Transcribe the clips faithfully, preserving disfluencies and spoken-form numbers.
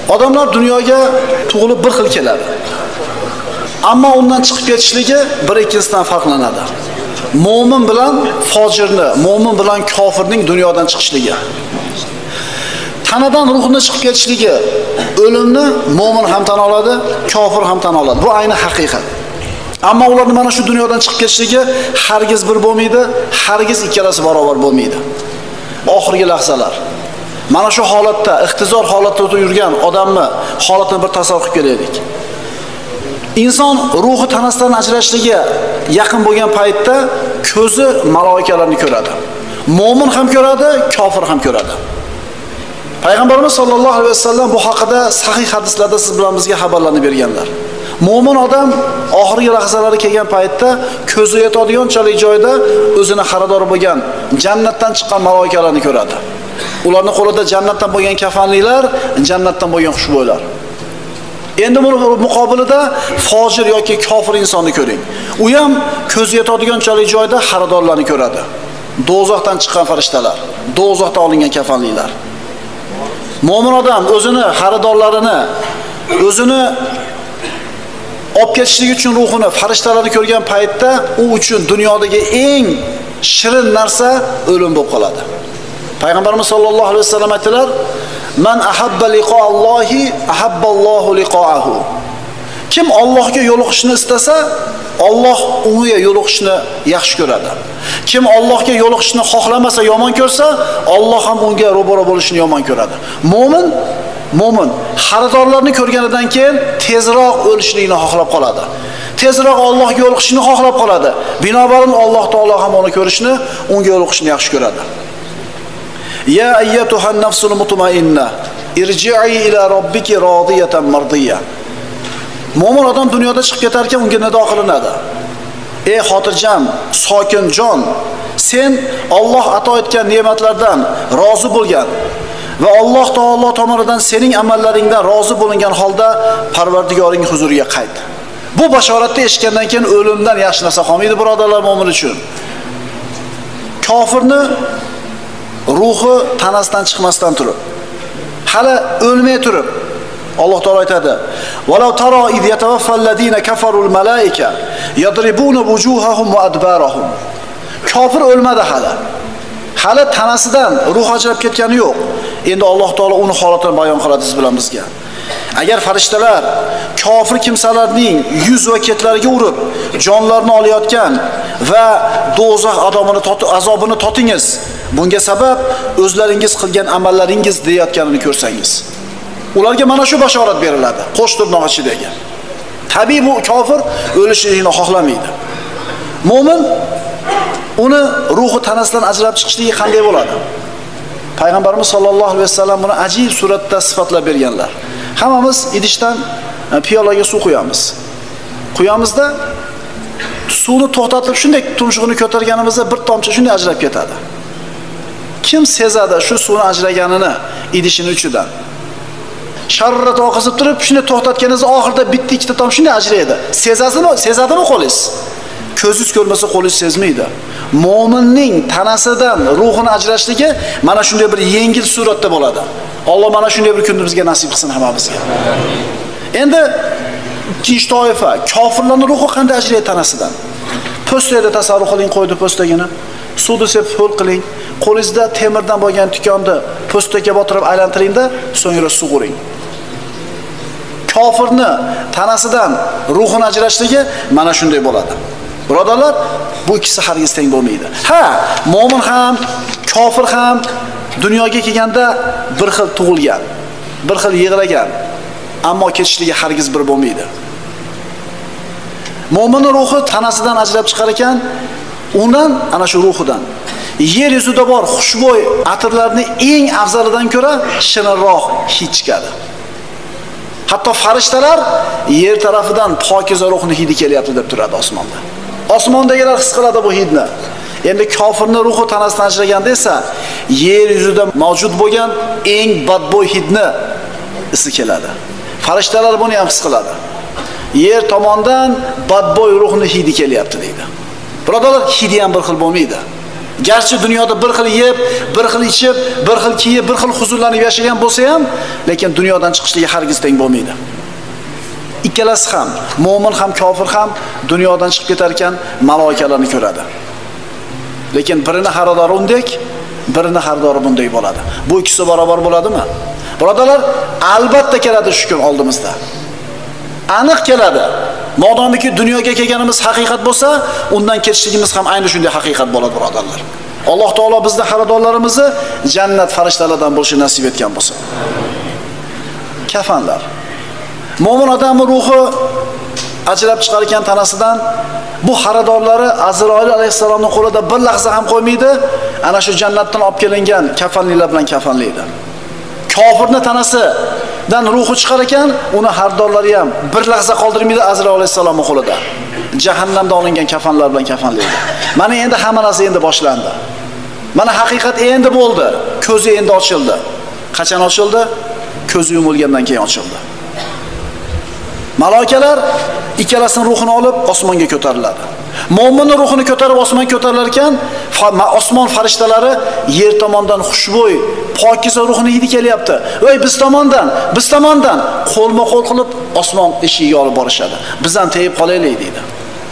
Odamlar dunyoga tug'ilib bir xil keladi. Ammo undan chiqib ketishligi bir ikkisidan farqlanadi. Mo'min bilan fojirni, mo'min bilan kofirning dunyodan chiqishligi. Tanadan ruhini chiqib ketishligi, o'limni mo'min ham tan oladi, kofir ham tan oladi. Bu ayni haqiqat. Ammo ularning mana shu dunyodan chiqib ketishligi hargiz bir bo'lmaydi, hargiz ikkalasi barobar bo'lmaydi. Oxirgi lahzalar. Mana shu holatda, ixtizor holatda o'tib yurgan odamni holatini bir tasavvur qilib kelaylik. Inson ruhi tanasidan ajrashishiga yaqin bo'lgan paytda ko'zi malaikalarni ko'radi. Mo'min ham ko'radi, kofir ham ko'radi. Payg'ambarimiz sollallohu alayhi vasallam bu haqida sahih hadislarda siz bilan bizga xabarlarni berganlar. Mo'min odam oxirgi lahzalari kelgan paytda ko'zi yetadiganchalik joyda o'zini xaridor bo'lgan jannatdan chiqqan malaikalarni ko'radi. Ularning qo'lida jannatdan bo'lgan kafanliklar, jannatdan bo'lgan xushbo'ylar. Endi buni muqobilida fojir yoki kofir insonni ko'ring. U ham ko'zi yetadiganchalik joyda xaridorlarni ko'radi. Do'zaxdan chiqqan farishtalar, do'zaxdan olingan kafanliklar. Mo'min odam o'zini xaridorlarini, o'zini olib ketishlik uchun ruhini farishtalarni ko'rgan paytda u uchun dunyodagi eng shirin narsa o'lim bo'lib qoladi. Payg'ambarimiz sollallohu alayhi vasallam aytdilar: "Man ahabba liqa'allohi ahabballohu liqa'ahu." Kim Allohga yo'liqishni istasa, Alloh unga yo'liqishni yaxshi ko'radi. Kim Allohga yo'liqishni xohlamasa, yomon ko'rsa, Alloh ham unga ro'baro bo'lishni yomon ko'radi. Mo'min Mo'min xaridorlarni ko'rganidan keyin tezroq o'lishlikni xohlab qoladi. Tezroq Allohga yo'liqishni xohlab qoladi. Binobarin Alloh taolo ham uni ko'rishni, unga yo'liqishni yaxshi ko'radi. Ya ayyatuhan nafsul mutmainna irji'i ila robbiki radiyatan mardiyya. Mo'min odam dunyoda chiqib ketar ekan unga nido qilinadi. Ey xotirjam, sokin jon, sen Alloh ato etgan ne'matlardan rozi bo'lgan va Alloh taolo tomonidan sening amallaringdan rozi bo'lingan holda Parvardigoring huzuriga qayt. Bu bashoratni eshitgandan keyin o'limdan yaxshi narsa qolmaydi, birodarlar, mo'min uchun. Kofirni ruhi tanasidan chiqmasdan turib, hali o'lmay turib, Alloh taolo aytadi: "Walau tara id yatawaffal ladina kafarul malaika yadribuna wujuhahum wa adbarahum." Kofir o'lmadi hali. Hali tanasidan ruh ajrab ketgani yo'q. Endi Alloh taolo uni holatini bayon qiladi siz bilan bizga. Agar farishtalar kofir kimsalarning yuz va ketlariga urib, jonlarini olayotgan va do'zax azobini totib azobini totingiz, bunga sabab o'zlaringiz qilgan amallaringiz deyotganini ko'rsangiz, ularga mana shu bashorat beriladi, qo'sh tirnoq ichidagi. Tabiiy bu kofir o'lishini xohlamaydi. Mo'min uni ruhi tanasidan ajrab chiqishligi qanday bo'ladi? Payg'ambarimiz sollallohu alayhi vasallam buni ajib suratda sifatlab berganlar. Hammamiz idishdan piyolaga suv quyamiz. Quyamizda suvni to'xtatib shunday tumshug'ini ko'targanimizda bir tomchi shunday ajrab ketadi. Kim sezadi shu suvni ajraganini idishining uchidan? Sharrat oqizib turib, shuni to'xtatganingizda oxirida bitta ikkita tom shunday ajraydi. Sezasizmi? Sezadimi qo'lingiz? Ko'zingiz ko'rmasa qo'lingiz sezmaydi. Mo'minning tanasidan ruhini ajrashligi mana shunday bir yengil suratda bo'ladi. Alloh mana shunday bir kunni bizga nasib qilsin hammamizga. Endi ikkinchi toifa, kofirlarning ruhi qanday ajraydi tanasidan? Po'stakda tasavvur qiling, qo'ydi po'stagini. Suvni sepib ho'l qiling. Qo'lingizda temirdan bo'lgan tikonni po'stakka botirib aylantiringda, so'ngra sug'uring. Kofirni tanasidan ruhini ajrashligi mana shunday bo'ladi. Birodarlar, bu ikkisi hargiz teng bo'lmaydi. Ha, mo'min ham, kofir ham dunyoga kelganda bir xil tug'ilgan, bir xil yig'lagan, ammo ketishligi hargiz bir bo'lmaydi. Mo'minning ruhi tanasidan ajrab chiqar ekan, undan ana shu ruhidan yer yuzida bor xushbo'y atirlarning eng afzalidan ko'ra shirinroq hid chiqadi. Hatto farishtalar yer tarafidan pokiza ruhning hidi kelyapti deb turadi osmonda. Osmondagilar his qiladi bu hidni. Endi kofirning ruhi tanasidan ajraganda esa yer yuzida mavjud bo'lgan eng badbo'y hidni isi keladi. Farishtalar buni ham his qiladi. Yer tomondan badbo'y ruhning hidi kelyapti deydi. Birodarlar, hidi ham bir xil bo'lmaydi. Garchi dunyoda bir xil yeb, bir xil ichib, bir xil kiyib, bir xil huzurlanib yashagan bo'lsa ham, lekin dunyodan chiqishligi hargiz teng bo'lmaydi. Ikkalasi ham, mu'min ham, kofir ham dunyodan chiqib ketar ekan, maloikalarni ko'radi. Lekin birini xaridori undek, birini xaridori bunday bo'ladi. Bu ikkisi barobar bo'ladimi? Birodarlar, albatta keladi shu kun oldimizda. Aniq keladi. Modomiki dunyoga kelganimiz haqiqat bo'lsa, undan ketishligimiz ham ayni shunday haqiqat bo'ladi, birodarlar. Alloh taolo bizning xaridorlarimizni jannat farishtalaridan bo'lishini nasib etgan bo'lsin. Kafanlar. Mo'min odamning ruhi ajrab chiqar ekan tanasidan, bu xaridorlari Azroil alayhisalomning qo'lida bir lahza ham qo'ymaydi, ana shu jannatdan olib kelingan kafanlilar bilan kafanlaydi. Kofirning tanasidan ruhi chiqar ekan, uni xaridorlari ham bir lahza qoldirmaydi Azroil alayhisalomning qo'lida. Jahannamda olingan kafanlar bilan kafanlaydi. Mana endi hamma narsa endi boshlandi. Mana haqiqat endi bo'ldi. Ko'zi endi ochildi. Qachon ochildi? Ko'zi yumilgandan keyin ochildi. Maloikalar ikkalasining ruhini olib osmonga ko'tariladi. Mo'minning ruhini ko'tarib osmonga ko'tarilar ekan, osmon farishtalari yer tomondan xushbo'y, pokiza ruhini hidi kelyapti. Voy biz tomondan, biz tomondan qo'lma-qo'l qilib osmon eshigiga olib borishadi. Biz ham tegib qolaylik deydi.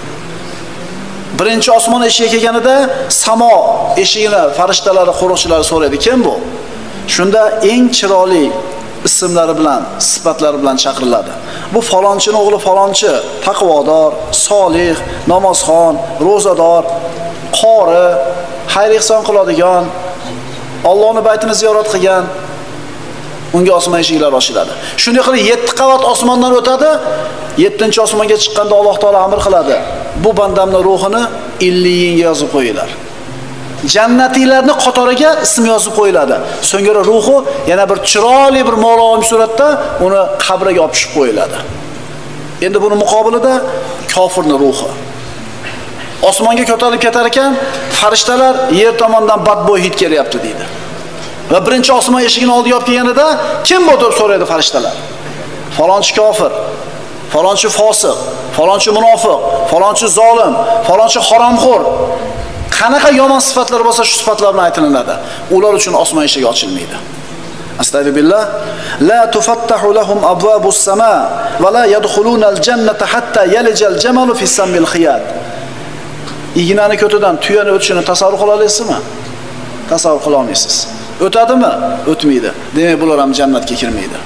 Birinchi osmon eshigiga kelganida samo eshigini farishtalari, qo'riqchilari so'raydi, kim bu? Shunda eng chiroyli ismlari bilan, sifatlari bilan chaqiriladi. Bu falonchining o'g'li falonchi, taqvodor, solih, namozxon, ro'zador, qori, xayr ihson qiladigan, Allohning baytini ziyorat qilgan. Unga osmon eshiklari ochiladi. Shunday qilib yetti qavat osmondan o'tadi. yettinchi osmonga chiqqanda Alloh taolo amr qiladi. Bu bandamning ruhini illiyinga yozib qo'yinglar. Jannatiylarni qatoriga ism yozib qo'yiladi. So'ngra ruhi yana bir chiroyli bir ma'lum suratda uni qabriga olib chiqib qo'yiladi. Endi buni muqobilida kofirning ruhi osmonga ko'tarilib ketar ekan, farishtalar yer tomondan badbo'y hid kelyapti deydi. Va birinchi osmon eshigini oldiga olib kelganida kim bu deb so'raydi farishtalar. Falonchi kofir, falonchi fosiq, falonchi munofiq, falonchi zolim, falonchi haromxo'r. Qanaqa yomon sifatlar bo'lsa shu sifatlar bilan aytilinadi. Ular uchun osmon eshigi ochilmaydi. Astagfirullah. La tufattahu lahum abwabus sama va la yadkhuluna al-jannata hatta yalijal jamalu fi sammil khiyat. Ignani ko'tidan tuyani o'tishini tasavvur qila olasizmi? Tasavvur qila olmaysiz. O'tadimi? O'tmaydi. Demak, bular ham jannatga kirmaydi.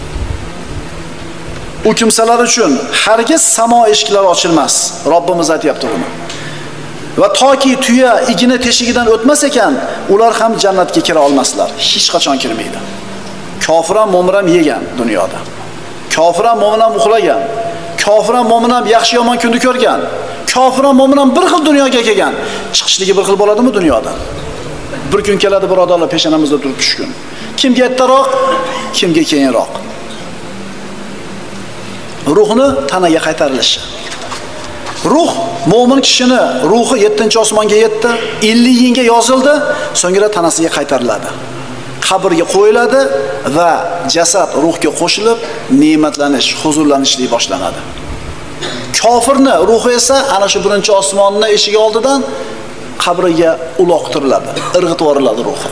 U kimsalar uchun hargiz samo eshiklari ochilmas. Robbimiz aytayapti buni. Va toki tuya igna teshigidan o'tmas ekan, ular ham jannatga kira olmaslar. Hech qachon kirmaydi. Kofir ham mo'min ham yegan dunyoda. Kofir ham mo'min ham uxlagan. Kofir ham mo'min ham yaxshi yomon kunni ko'rgan. Kofir ham mo'min ham bir xil dunyoga kelgan. Chiqishligi bir xil bo'ladimi dunyodan? Bir kun keladi birodarlar, peshonamizda turib tushgun. Kimga ertaroq, kimga keyinroq. Ruhni tanaga qaytarilishi. Ruh mo'min kishini ruhi yettinchi osmonga yetdi, illiyinga yozildi, so'ngra tanasiga qaytariladi. Qabrga qo'yiladi va jasad ruhga qo'shilib ne'matlanish, huzurlanishlik boshlanadi. Kofirning ruhi esa ana shu birinchi osmonning eshigi oldidan qabriga uloqtiriladi, irg'itib yuboriladi ruhi.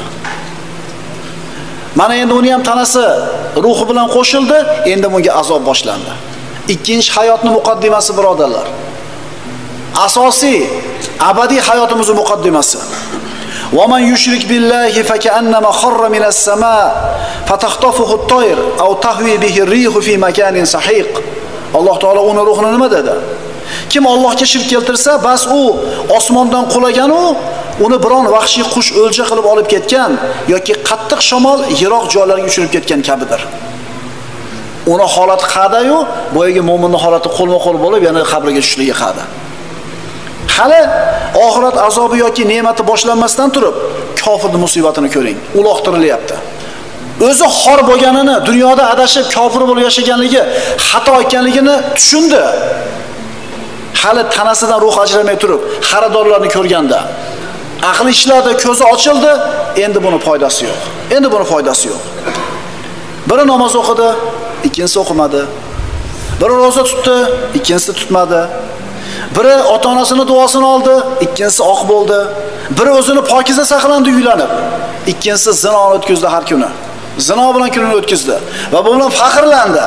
Mana endi uni ham tanasi ruhi bilan qo'shildi, endi bunga azob boshlandi. Ikkinchi hayotning muqaddimasi birodarlar. Asosiy abadiy hayotimizning muqaddimasi. Va man yushrik billahi fakannama kharra minas samaa fatakhtafuhu at-tayr aw tahwi bihi ar-rihu fi makanin sahiq. Alloh taolo uni ruhini nima dedi? Kim Allohga shirk keltirsa, bas u osmondan qulagan u, uni biron vahshiy qush o'lja qilib olib ketgan yoki qattiq shamol yiroq joylarga uchirib ketgan kabidir. Uni holati qadayu, boyagi mo'minning holati qo'lma-qo'l bo'lib, yana qabrga tushishligi qada. Hali oxirat azobi yoki ne'mati boshlanmasdan turib, kofirning musibatini ko'ring. Uloqtirilyapti. O'zi xor bo'lganini, dunyoda adashib kofir bo'lib yashaganligi, xato ekanligini tushundi. Hali tanasidan ruh ajramay turib, xaridorlarni ko'rganda aqli ishladi, ko'zi ochildi, endi buni foydasi yo'q. Endi buni foydasi yo'q. Biri namoz o'qidi, ikkinchisi o'qimadi. Biri roza tutdi, ikkinchisi tutmadi. Biri ota-onasining duosini oldi, ikkinchisi oq bo'ldi. Biri o'zini pokiza saqlandi uylanib, ikkinchisi zinoni o'tkazdi har kuni. Zino bilan kunini o'tkazdi va bu bilan faxrlandi.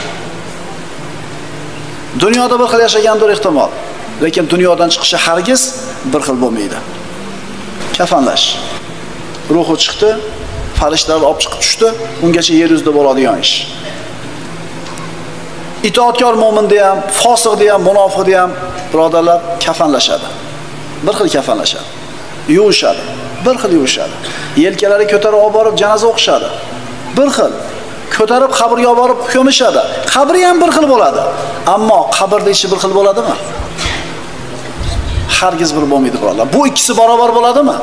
Dunyoda bir xil yashagandir ehtimol, lekin dunyodan chiqishi hargiz bir xil bo'lmaydi. Kafanlash. Ruhi chiqdi, farishtalar olib chiqib tushdi, ungacha yer yuzida bo'ladigan ish. Itoatkor mo'minda ham, fosiqda ham, munofiqda ham birodarlar kafanlashadi. Bir xil kafanlashadi. Yuvishadi, bir xil yuvishadi. Yelkalari ko'tarib olib borib janoza o'qishadi. Bir xil. Ko'tarib qabrga olib borib ko'mishadi. Qabri ham bir xil bo'ladi. Ammo qabrda ichi bir xil bo'ladimi? Hargiz bir bo'lmaydi birodarlar. Bu ikkisi barobar bo'ladimi?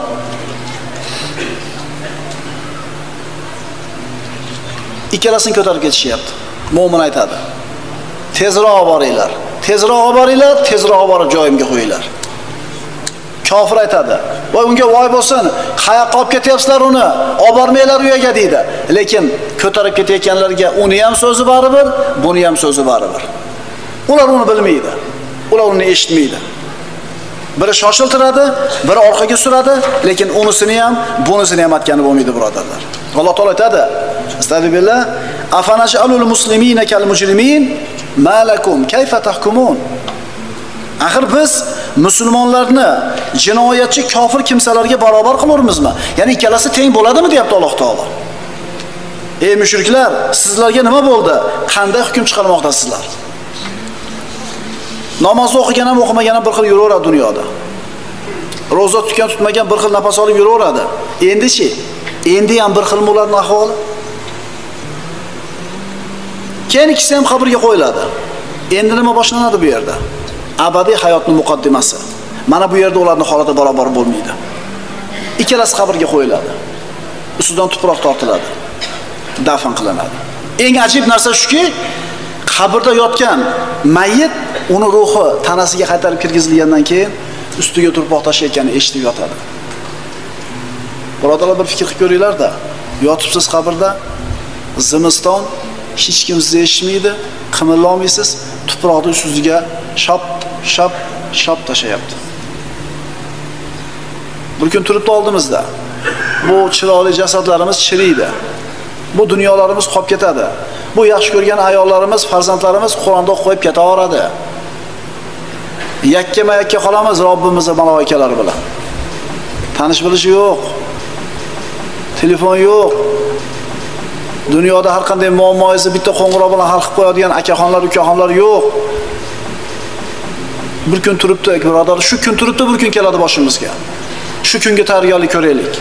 Ikkalasini ko'tarib ketishyapti. Mo'min aytadi: "Tezroq boringlar. Tezroq boringlar, tezroq borib joyimga qo'yinglar." Kofir aytadi: "Voy unga voy bo'lsin, qayoqqa olib ketyapsizlar uni? Olib bormanglar uyaga" deydi. Lekin ko'tarib ketayotganlarga uni ham so'zi baribir, buni ham so'zi baribir. Ular uni bilmaydi. Ular uni eshitmaydi. Biri shoshiltiradi, biri orqaga suradi, lekin unisini ham, bunisini ham aytgani bo'lmaydi birodarlar. Alloh taolo aytadi: "Astagfirullah, afanash'alul muslimina kal mujrimin, ma lakum kayfa tahkumun?" Axir biz musulmonlarni jinoyatchi kofir kimsalarga barobar qilamizmi? Ya'ni ikkalasi teng bo'ladimi deyapti Alloh taolo. Ey mushriklar, sizlarga nima bo'ldi? Qanday hukm chiqarmoqdasizlar? Namoz o'qigan ham o'qimagan ham bir xil yuraveradi dunyoda. Roza tutgan tutmagan bir xil nafas olib yuraveradi. Endi-chi? Endi ham bir xil ularning ahvoli. Keyin ikkisi ham qabrga qo'yiladi. Endi nima boshlanadi bu yerda? Abadiy hayotning muqaddimasi. Mana bu yerda ularning holati barobar bo'lmaydi. Ikkalasi qabrga qo'yiladi. Ustidan tuproq tortiladi. Dafn qilinadi. Eng ajib narsa shuki, qabrda yotgan mayyit uni ruhi tanasiga qaytarib kirgizilgandan keyin ustiga tuproq tashlayotganini eshitib yotadi. Birodarlar, bir fikr qilib ko'ringlar-da. Yotibsiz qabrda, zimiston, hech kim sizni eshitmaydi, qimillolmaysiz, tuproqni ustiga shop, shop, shop tashlayapti. Bir kun turibdi oldimizda. Bu chiroyli jasadlarimiz chiriydi. Bu dunyolarimiz qolib ketadi. Bu yaxshi ko'rgan ayollarimiz, farzandlarimiz Qur'onda qo'yib ketaveradi. Yakkama-yakka qolamiz Robbimizning malaoikalari bilan. Tanish bilish yo'q. Telefon yo'q. Dunyoda har qanday muammoingizni bitta qo'ng'iroq bilan hal qilib qo'yadigan akaxonlar, ukaxonlar yo'q. Bir kun turibdi, birodar, shu kun turibdi, bir kun keladi boshimizga. Shu kunga tayyorgarlik ko'raylik.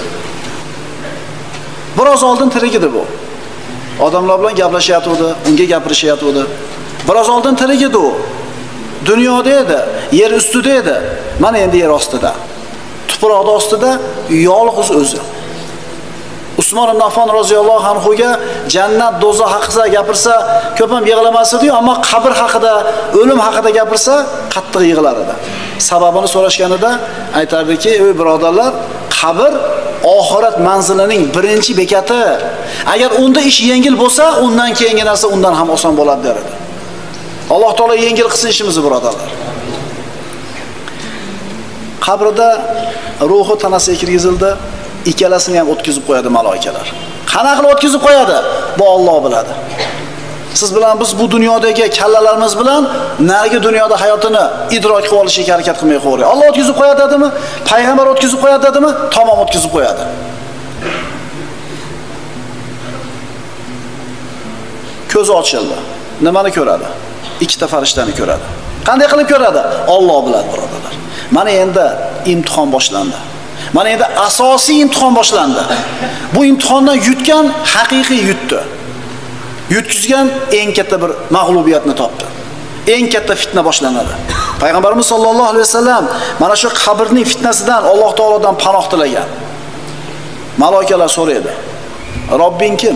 Biroz oldin tirik edi bu. Odamlar bilan gaplashyapti, unga gapirishyapti. Biroz oldin tirik edi u. Dunyoda edi, yer ustida edi. Mana endi yer ostida. Tuproqning ostida yolg'iz o'zi. Usmon ibn Affon roziyallohu anhu ga jannat, do'zax haqida gapirsa, ko'p ham yig'lamas edi, ammo qabr haqida, o'lim haqida gapirsa, qattiq yig'lar edi. Sababini so'rashganida aytardiki: "Ey birodarlar, qabr oxirat manzilining birinchi bekati. Agar unda ish yengil bo'lsa, undan keyingi narsa undan ham oson bo'ladi" der edi. Alloh taolo yengil qilsin ishimizni birodarlar. Qabrda ruhi tanasiga kirgizildi, ikkalasini ham o'tkazib qo'yadi malaikalar. Qana qilib o'tkazib qo'yadi? Bu Alloh biladi. Siz bilan biz bu dunyodagi kallalarimiz bilan narigi dunyoda hayotini idrok qilib olishga harakat qilmay qo'yadi. Alloh o'tkazib qo'yadi dedimi? Payg'ambar o'tkazib qo'yadi dedimi? Tamom o'tkazib qo'yadi. Ko'zi ochildi. Nimani ko'radi? Ikkita farishtani ko'radi. Qanday qilib ko'radi? Alloh biladi birodarlar. Mana endi imtihon boshlandi. Mana endi asosiy imtihon boshlandi. Bu imtihondan yutgan haqiqiy yutdi. Yutkizgan eng katta bir mag'lubiyatni topdi. Eng katta fitna boshlanadi. Payg'ambarimiz sollallohu alayhi vasallam mana shu qabrning fitnasidan Alloh taolodan panoh tilagan. Malaikalar so'raydi: "Robbing kim?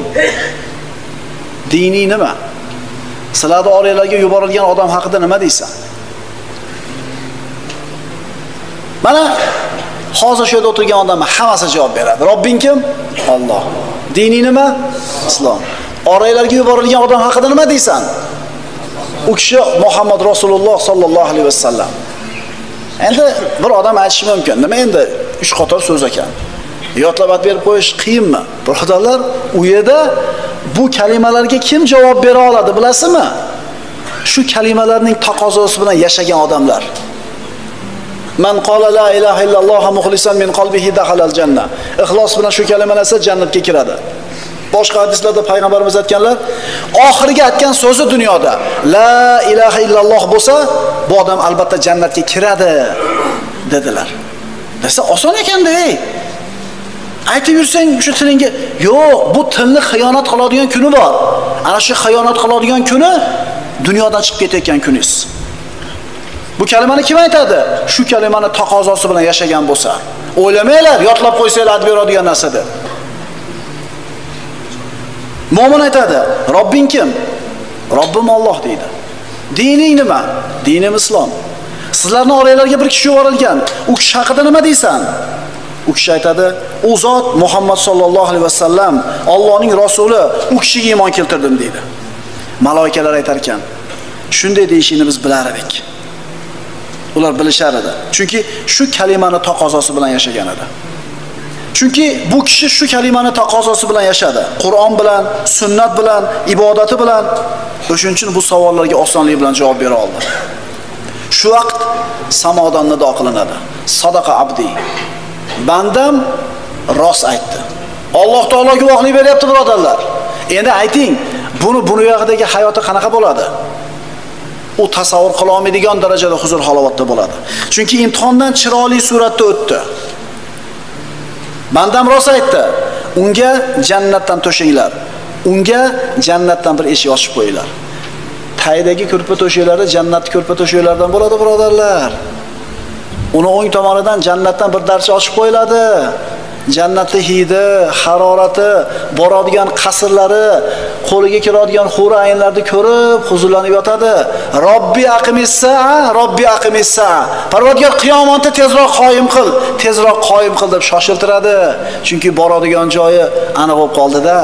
Dini nima? Sizlarga oriylarga yuborilgan odam haqida nima deysan?" Mana hozir shu yerda o'tirgan odamlar hammasi javob beradi. Robbing kim? Alloh. Dini nima? Islom. Oriylarga yuborilgan odam haqida nima deysan? U kishi Muhammad Rasululloh sallallohu alayhi vasallam. Endi bir odam aytishi mumkin. Nima endi uch qator so'z ekan. Yodlab berib qo'yish qiyinmi? Birodarlar, u yerda bu kalimalarga kim javob bera oladi, bilasizmi? Shu kalimalarning taqozosi bilan yashagan odamlar. Man qala la ilaha illalloh muxlisan min qalbihi dakhalal janna. Ixlos bilan shu kalimani aytsa jannatga kiradi. Boshqa hadislarda payg'ambarimiz aytganlar, oxirgi aytgan so'zi dunyoda la ilaha illalloh bo'lsa, bu odam albatta jannatga kiradi dedilar. Desa oson ekan-da, ey. Aytib yursang shu tilingga, yo'q, bu tilni xiyonat qiladigan kuni bor. Ana shu xiyonat qiladigan kuni dunyodan chiqib ketayotgan kuningiz. Bu kalimani kim aytadi? Shu kalimani taqozosi bilan yashagan bo'lsa. O'ylamanglar, yodlab qo'ysanglar ad beradigan narsadir. Mo'min aytadi, Robbing kim? Robbim Alloh deydi. Dining nima? Dinim Islom. Sizlarning orangizga bir kishi yuborilgan. U kishi haqida nima deysan? U kishi aytadi, u zot Muhammad sallallohu alayhi vasallam, Allohning rasuli, u kishiga iymon keltirdim deydi. Malaikalar aytar ekan, shunday deyishini biz bilar edik. Ular bilishar edi. Chunki shu kalimani taqozosi bilan yashagan edi. Chunki bu kishi shu kalimani taqozosi bilan yashadi. Qur'on bilan, sunnat bilan, ibodati bilan. O'shuning uchun bu savollarga osonlik bilan javob bera oldi. Shu vaqt samodan nido qilinadi. Sadaqa abdi. Bandam rost aytdi. Alloh taolo guvohlik beryapti, birodarlar. Endi ayting, buni buni yoqdagi hayoti qanaqa bo'ladi? U tasavvur qila olmaydigan darajada huzur halovatda bo'ladi. Chunki imtihondan chiroyli suratda o'tdi. Bandam rost aytdi. Unga jannatdan to'shinglar. Unga jannatdan bir eshik ochib qo'yinglar. Taydagi ko'rpa to'shaklari jannat ko'rpa to'shaklaridan bo'ladi, birodarlar. Uni o'ng tomonidan jannatdan bir darcha ochib qo'yiladi. Jannatning hidi, harorati, boradigan qasrlari, qo'liga keladigan huri aynlarni ko'rib, huzurlanib yotadi. Robbi aqimissa-a, Robbi aqimissa-a. Parvardigor qiyomatni tezroq qoyim qil, tezroq qoyim qil deb shoshiltiradi. Chunki boradigan joyi aniq bo'lib qoldi-da.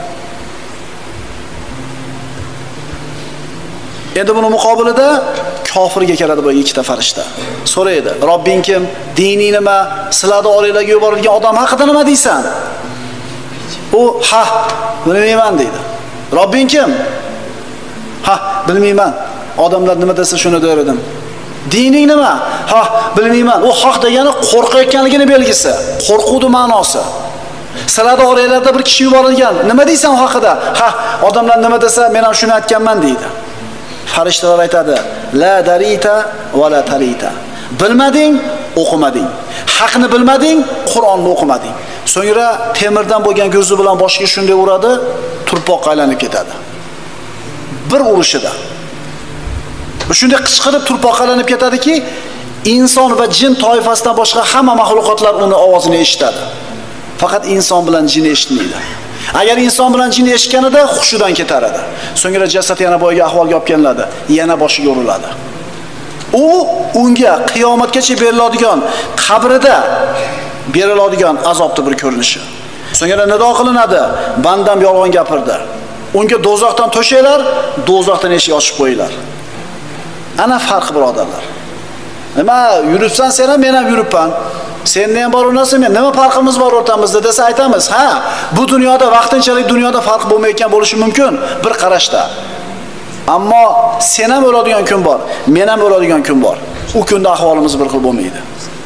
Endi buni muqobilida kofirga keladi bu ikkita farishta. So'raydi, Robbing kim? Dining nima? Sizlarni oranglarga yuborilgan odam haqida nima deysan? U, ha, bilmayman deydi. Robbing kim? Ha, bilmayman. Odamlar nima desa shuni der edim. Dining nima? Ha, bilmayman. U haq degani qo'rqayotganligini belgisi, qo'rquvdi ma'nosi. Sizlarni oranglarda bir kishi yuborilgan. Nima deysan u haqida? Ha, odamlar nima desa men ham shuni aytganman deydi. Farishtalar aytadi, la darita va la tarita. Bilmading, o'qimading. Haqni bilmading, Qur'onni o'qimading. So'ngra temirdan bo'lgan ko'zi bilan boshiga shunday uradi, turpoqqa aylanib ketadi. Bir urishida. Shunday qichqirib turpoqqa aylanib ketadiki, inson va jin toifasidan boshqa hamma mahluqotlar uni ovozini eshitadi. Faqat inson bilan jin eshitmaydi. Agar inson bilan jin eshitganida hushidan ketar edi. So'ngra jasad yana boyga ahvolga olib kelinadi, yana boshiga uriladi. U unga qiyomatgacha beriladigan, qabrida beriladigan azobning bir ko'rinishi. So'ngra nido qilinadi, bandam yolg'on gapirdi. Unga dozoqdan to'shaylar, dozoqdan eshik ochib qo'yinglar. Ana farq, birodarlar. Nima yuribsan sen ham, men ham yuribman. Senda ham bor narsa, men nima farqimiz bor o'rtamizda desa aytamiz. Ha, bu dunyoda vaqtinchalik dunyoda farq bo'lmayotgan bo'lishi mumkin bir qarashda. Ammo sen ham o'ladigan kun bor, men ham o'ladigan kun bor. U kunda ahvolimiz bir xil bo'lmaydi.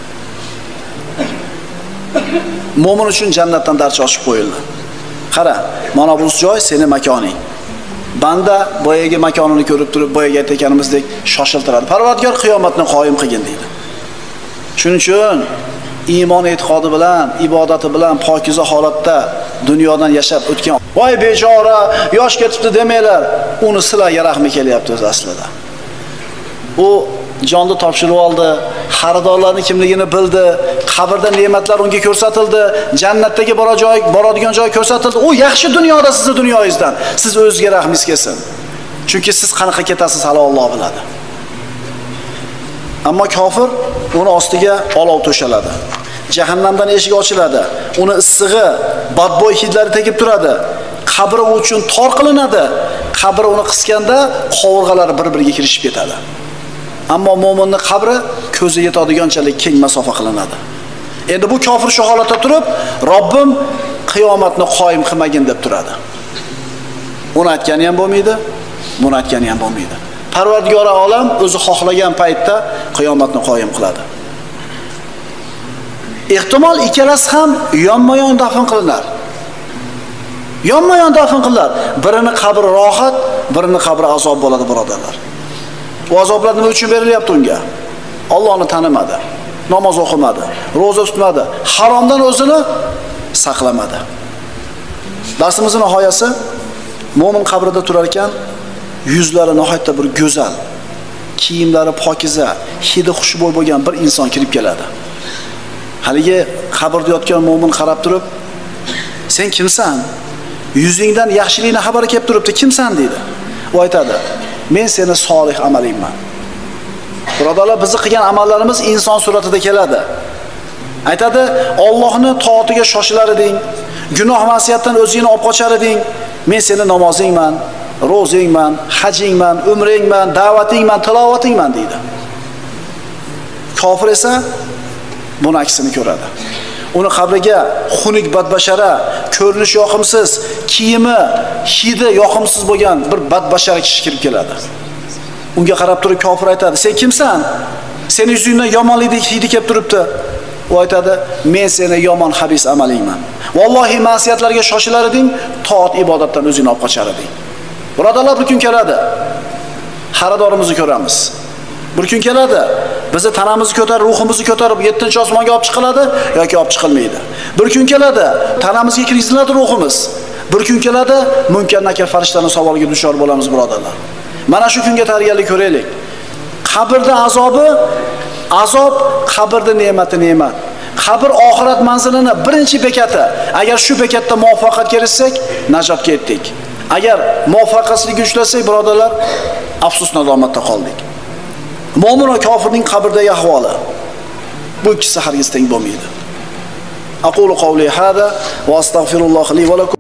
Mo'min uchun jannatdan darcha ochib qo'yildi. Qara, mana bu joy sening makoning. Banda boyaga makonini ko'rib turib, boyaga aytganimizdek shoshiltiradi. Parvardigor qiyomatni qoyim qilgin deydi. Shuning uchun iymon e'tiqodi bilan, ibodati bilan pokiza holatda dunyodan yashab o'tgan, voy bechora, yosh ketibdi demanglar, uni sizlarga rahmi kelyapti o'z aslida. U jonni topshirib oldi, xaridorlarning kimligini bildi, qabrda ne'matlar unga ko'rsatildi, jannatdagi bora joy, boradigan joy ko'rsatildi. U yaxshi dunyoda sizni dunyoyingizdan. Siz o'zingizga rahmingiz kelsin. Chunki siz qanaqa ketasiz hali Alloh biladi. Ammo kofir uni ostiga olov to'shaladi. Jahannamdan eshik ochiladi. Uni issig'i, badbo'y hidlari tegib turadi. Qabri uchun tor qilinadi. Qabri uni qisganda qovurg'alari bir-biriga kirishib ketadi. Ammo mo'minning qabri ko'zi yetadiganchalik keng masofa qilinadi. Endi bu kofir shu holatda turib, Robbim qiyomatni qoyim qilmagin deb turadi. Uni aytgani ham bo'lmaydi, buni aytgani ham bo'lmaydi. Parvardigor olam o'zi xohlagan paytda qiyomatni qoyim qiladi. Ehtimol ikkalasi ham yonma-yon dafn qilinar. Yonma-yon dafn qilinar. Birini qabri rohat, birini qabri azob bo'ladi, birodarlar. Bu azoblar nima uchun berilyapti unga? Allohni tanimadi, namoz o'qimadi, roza tutmadi, haromdan o'zini saqlamadi. Darsimizning nihoyasi mo'min qabrida turar ekan, yuzlari nihoyatda bir go'zal, kiyimlari pokiza, hidi xushbo'y bo'lgan bir inson kirib keladi. Haligi qabrda yotgan mo'min qarab turib, "Sen kimsan? Yuzingdan yaxshilikni xabari kelib turibdi, kimsan?" deydi. U aytadi, "Men seni solih amalingman." Birodarlar, bizni qilgan amallarimiz inson suratida keladi. Aytadi, "Allohning toatiga shoshilar eding, gunoh ma'siyatdan o'zingni olib qochar eding. Men seni namozingman, ro'zingman, hajingman, umringman, da'vatingman, tilovatingman" deydi. Kofir esa buni aksini ko'radi. Uni qabriga xunuk badbashara, ko'rinishi yoqimsiz, kiyimi, hidi yoqimsiz bo'lgan bir badbashara kishi kirib keladi. Unga qarab turib kofir aytadi, "Sen kimsan? Seni yuzingdan yomonlik hidi kelib turibdi." U aytadi, "Men seni yomon habis amalingman. Vallohi ma'siyatlarga shoshilar eding, toat ibodatdan o'zingni olib qochar eding." Birodarlar, bir kun keladi. Xaridorimizni ko'ramiz. Bir kun keladi. Bizni tanamizni ko'tarib, ruhimizni ko'tarib yettinchi osmonga olib chiqiladi yoki olib chiqilmaydi. Bir kun keladi, tanamizga kirgiziladi ruhimiz. Bir kun keladi, Munkar Nakir farishtaning savoliga duchor bo'lamiz, birodarlar. Mana shu kunga tayyorgarlik ko'raylik. Qabrda azobi, azob, qabrda ne'mati ne'mat. Qabr oxirat manzilini birinchi bekati. Agar shu bekatda muvaffaqiyat kelsak, najotga yetdik. Agar muvaffaqiyatsizlik uchlasak, birodarlar, afsus nadomatda qoldik. Mo'min va kofirning qabrdagi ahvoli bu ikkisi hargiz teng bo'lmaydi. Aqulu qawli hada va astagfirulloh li va lakum.